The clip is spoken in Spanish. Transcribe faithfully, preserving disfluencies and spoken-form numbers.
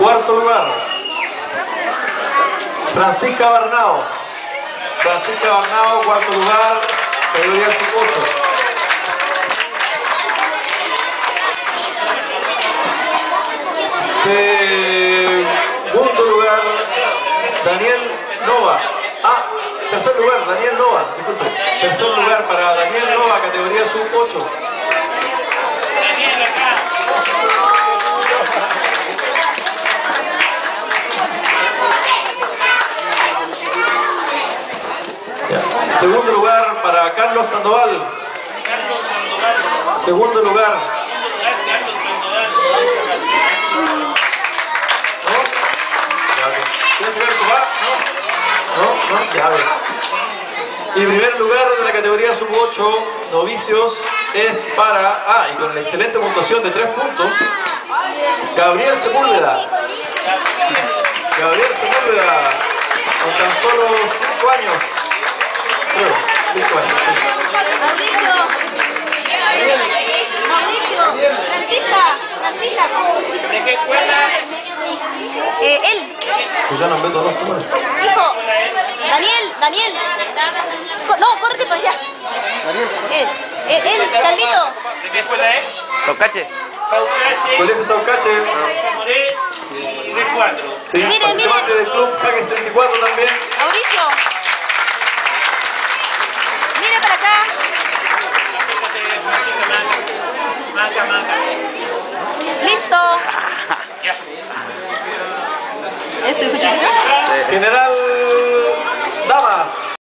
Cuarto lugar, Francisca Barnao. Francisca Barnao, cuarto lugar, categoría sub ocho. Segundo lugar, Daniel Nova. Ah, tercer lugar, Daniel Nova. Disculpe. Tercer lugar para Daniel Nova, categoría sub ocho. Daniel acá. Ya. Segundo lugar para Carlos Sandoval. Carlos Sandoval. Segundo lugar. Carlos Sandoval. ¿No? Ya, ok. ¿Quieres ver tu bar? ¿No? ¿No? ¿No? Ya, a ver. Y primer lugar de la categoría sub ocho, novicios, es para... Ah, y con la excelente puntuación de tres puntos, Gabriel Sepúlveda. Gabriel Sepúlveda, con tan solo cinco años. Creo, cinco años. Mauricio. Mauricio. Francisca. Francisca. ¿De qué escuela? Eh, él. Pues ya nos meto dos números. Hijo. Daniel. Daniel. Co- No, córrete para allá. Él. Él, él, Carlito. ¿De qué escuela es? Tocache. Saucache, Colegio Saucache. Zamoré y D cuatro. Sí, Miren, participante miren. del club Jaque sesenta y cuatro también. Mauricio. Mira para acá. Maca, maca. Listo. Ya. Eso, escucha. General